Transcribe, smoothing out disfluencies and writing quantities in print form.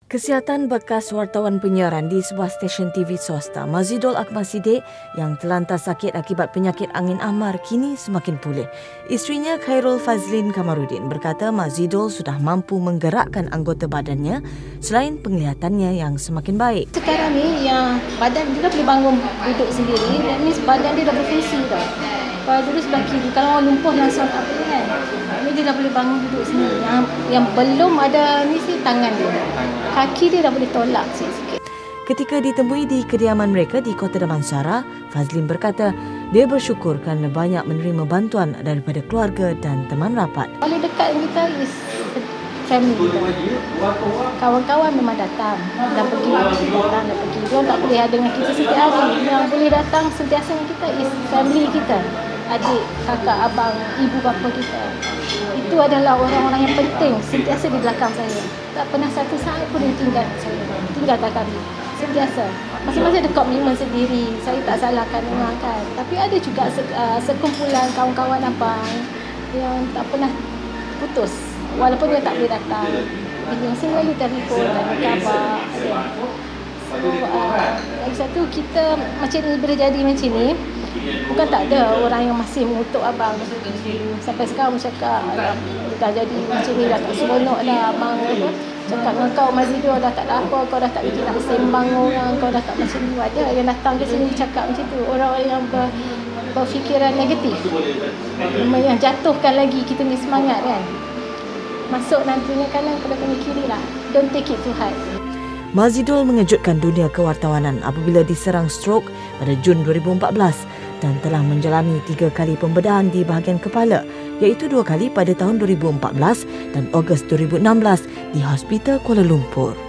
Kesihatan bekas wartawan penyiaran di sebuah stesen TV swasta, Mazidul Akmal Siddiq, yang terlantar sakit akibat penyakit angin amar kini semakin pulih. Isterinya Khairul Fazlin Kamarudin berkata Mazidul sudah mampu menggerakkan anggota badannya selain penglihatannya yang semakin baik. Sekarang ni yang badan dia dah boleh bangun duduk sendiri, dan ni badan dia dah berfungsi dah. Kalau dulu sebelah kiri, kalau orang lumpuh langsung tak boleh kan. Ni dia dah boleh bangun duduk sendiri. Yang belum ada ni si tangan dia. Kaki dia dah boleh tolak sikit-sikit. Ketika ditemui di kediaman mereka di Kota Damansara, Fazlin berkata dia bersyukur kerana banyak menerima bantuan daripada keluarga dan teman rapat. Paling dekat kita is family kita. Kawan-kawan memang datang dan pergi. Dia tak boleh ada dengan kita setiap hari. Yang boleh datang sentiasa dengan kita is family kita. Adik, kakak, abang, ibu bapa kita. Itu adalah orang-orang yang penting sentiasa di belakang saya. Tak pernah satu saat pun dia tinggal saya. Tinggalkan kami. Sentiasa. Masing-masing ada komitmen sendiri. Saya tak salahkan orang kan. Tapi ada juga sekumpulan kawan-kawan abang yang tak pernah putus. Walaupun dia tak boleh datang. Dia selalu telefon dan khabar. So, lagi satu, kita macam ni boleh jadi macam ni. Bukan tak ada orang yang masih mengutuk abang. Sampai sekarang cakap dah jadi macam ni, dah tak seronok dah abang apa. Cakap dengan kau Mazidul dah tak ada apa, kau dah tak nak sembang orang, kau dah tak macam ni. Ada yang datang ke sini cakap macam tu. Orang-orang yang berfikiran negatif, yang jatuhkan lagi kita ni semangat kan. Masuk nantinya kanan, pada kena kiri lah. Don't take it too hard. Mazidul mengejutkan dunia kewartawanan apabila diserang strok pada Jun 2014 dan telah menjalani 3 kali pembedahan di bahagian kepala, iaitu 2 kali pada tahun 2014 dan Ogos 2016 di Hospital Kuala Lumpur.